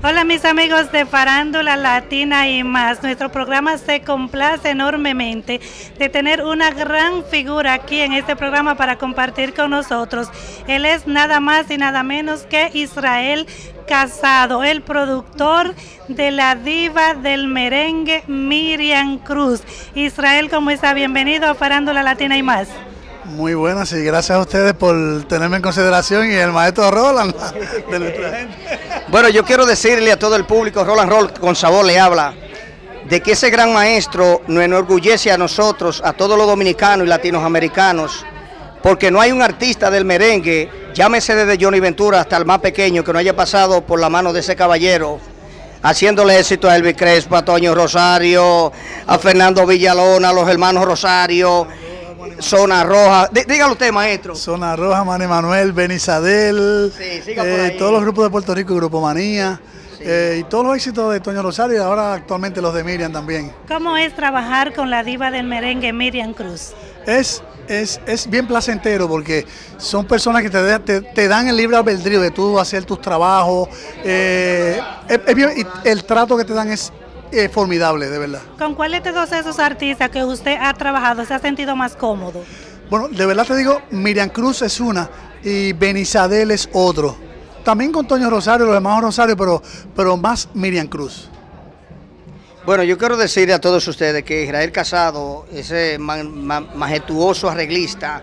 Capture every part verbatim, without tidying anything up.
Hola mis amigos de Farándula Latina y más, nuestro programa se complace enormemente de tener una gran figura aquí en este programa para compartir con nosotros. Él es nada más y nada menos que Israel Casado, el productor de la diva del merengue Miriam Cruz. Israel, ¿cómo está? Bienvenido a Farándula Latina y más. Muy buenas y gracias a ustedes por tenerme en consideración y el maestro Roland de nuestra gente. Bueno, yo quiero decirle a todo el público, Roland Roll con sabor le habla, de que ese gran maestro nos enorgullece a nosotros, a todos los dominicanos y latinoamericanos, porque no hay un artista del merengue, llámese desde Johnny Ventura hasta el más pequeño, que no haya pasado por la mano de ese caballero, haciéndole éxito a Elvis Crespo, a Toño Rosario, a Fernando Villalona, a los hermanos Rosario, Zona Roja. D dígalo usted, maestro. Zona Roja, Manny Manuel, Benizadel, sí, siga por ahí. Eh, todos los grupos de Puerto Rico, Grupo Manía, sí. eh, y todos los éxitos de Toño Rosario y ahora actualmente los de Miriam también. ¿Cómo es trabajar con la diva del merengue Miriam Cruz? Es, es, es bien placentero porque son personas que te, te, te dan el libre albedrío de tú hacer tus trabajos. Eh, es, es bien, y el trato que te dan es Eh, formidable, de verdad. ¿Con cuáles de todos esos artistas que usted ha trabajado se ha sentido más cómodo? Bueno, de verdad te digo, Miriam Cruz es una y Benizadel es otro. También con Toño Rosario, los hermanos Rosario, pero, pero más Miriam Cruz. Bueno, yo quiero decirle a todos ustedes que Israel Casado, ese ma ma majestuoso arreglista,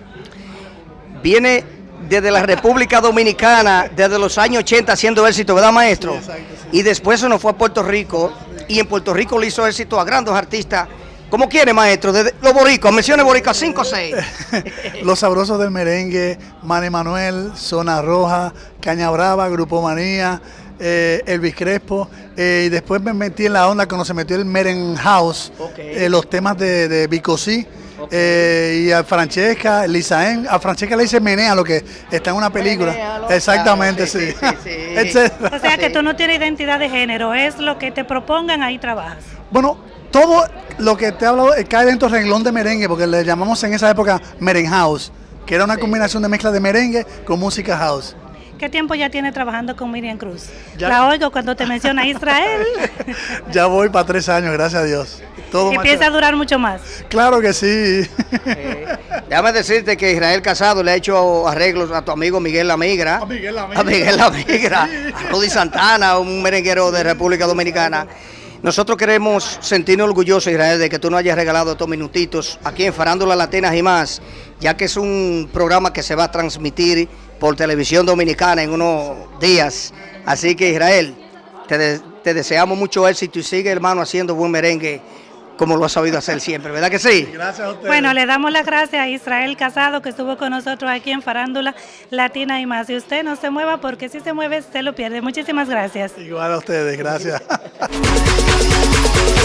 viene desde la República Dominicana, desde los años ochenta haciendo éxito, ¿verdad, maestro? Sí, exacto, sí. Y después se nos fue a Puerto Rico, y en Puerto Rico le hizo éxito a grandes artistas. ¿Cómo quiere, maestro? Desde los boricos, mencione boricos, cinco o seis. Los sabrosos del merengue, Manny Manuel, Zona Roja, Caña Brava, Grupo Manía, eh, Elvis Crespo, eh, y después me metí en la onda cuando se metió el Meren House, okay. eh, los temas de, de Bicosí. Okay. Eh, y a Francesca, Lizaén, a Francesca le dice Menea, lo que está en una película. Menéalo, exactamente, claro, sí. sí, sí, sí. O sea que tú no tienes identidad de género, es lo que te propongan, ahí trabajas. Bueno, todo lo que te he hablado cae dentro del renglón de merengue, porque le llamamos en esa época Meren House, que era una sí. combinación de mezcla de merengue con música house. ¿Qué tiempo ya tiene trabajando con Miriam Cruz? Ya. La oigo cuando te menciona Israel. Ya voy para tres años, gracias a Dios. Todo ¿Y piensa durar mucho más? Claro que sí. Eh, déjame decirte que Israel Casado le ha hecho arreglos a tu amigo Miguel La Migra. A Miguel La Migra. A Miguel La Migra. Sí. A Rudy Santana, un merenguero de República Dominicana. Nosotros queremos sentirnos orgullosos, Israel, de que tú nos hayas regalado estos minutitos aquí en Farándula Latina y más, ya que es un programa que se va a transmitir por televisión dominicana en unos días. Así que, Israel, te, de, te deseamos mucho éxito y sigue, hermano, haciendo buen merengue como lo ha sabido hacer siempre, ¿verdad que sí? Gracias a ustedes. Bueno, le damos las gracias a Israel Casado, que estuvo con nosotros aquí en Farándula Latina y más. Y usted no se mueva, porque si se mueve se lo pierde. Muchísimas gracias. Igual a ustedes, gracias.